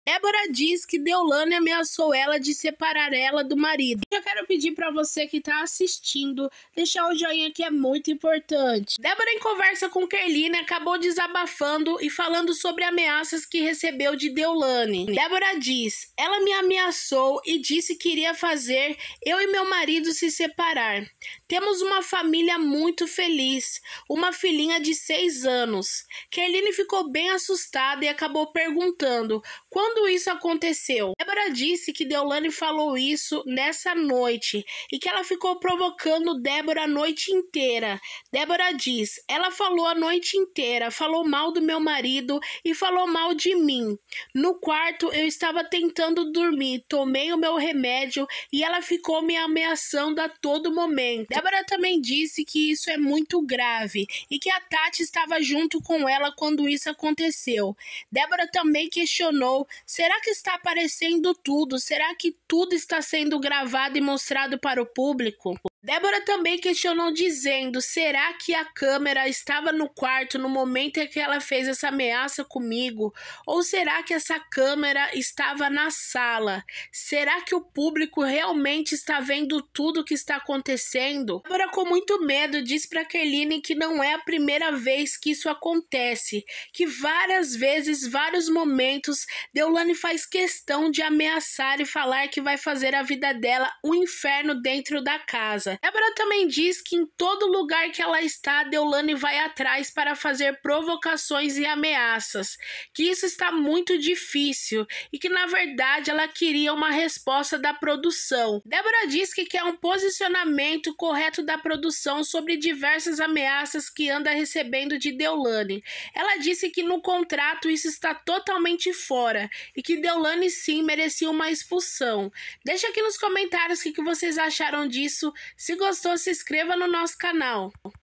Débora diz que Deolane ameaçou ela de separar ela do marido. Eu quero pedir para você que está assistindo, deixar o joinha que é muito importante. Débora, em conversa com Kerline, acabou desabafando e falando sobre ameaças que recebeu de Deolane. Débora diz: ela me ameaçou e disse que iria fazer eu e meu marido se separar. Temos uma família muito feliz, uma filhinha de 6 anos. Kerline ficou bem assustada e acabou perguntando quando isso aconteceu. Débora disse que Deolane falou isso nessa noite e que ela ficou provocando Débora a noite inteira. Débora diz: ela falou a noite inteira, falou mal do meu marido e falou mal de mim. No quarto eu estava tentando dormir, tomei o meu remédio e ela ficou me ameaçando a todo momento. Débora também disse que isso é muito grave e que a Tati estava junto com ela quando isso aconteceu. Débora também questionou: será que está aparecendo tudo? Será que tudo está sendo gravado e mostrado para o público? Débora também questionou dizendo: será que a câmera estava no quarto no momento em que ela fez essa ameaça comigo? Ou será que essa câmera estava na sala? Será que o público realmente está vendo tudo o que está acontecendo? Débora, com muito medo, diz para Kerline que não é a primeira vez que isso acontece, que várias vezes, vários momentos, Deolane faz questão de ameaçar e falar que vai fazer a vida dela um inferno dentro da casa. Débora também diz que em todo lugar que ela está, Deolane vai atrás para fazer provocações e ameaças, que isso está muito difícil e que na verdade ela queria uma resposta da produção. Débora diz que quer um posicionamento correto da produção sobre diversas ameaças que anda recebendo de Deolane. Ela disse que no contrato isso está totalmente fora e que Deolane sim merecia uma expulsão. Deixa aqui nos comentários o que vocês acharam disso. Se gostou, se inscreva no nosso canal.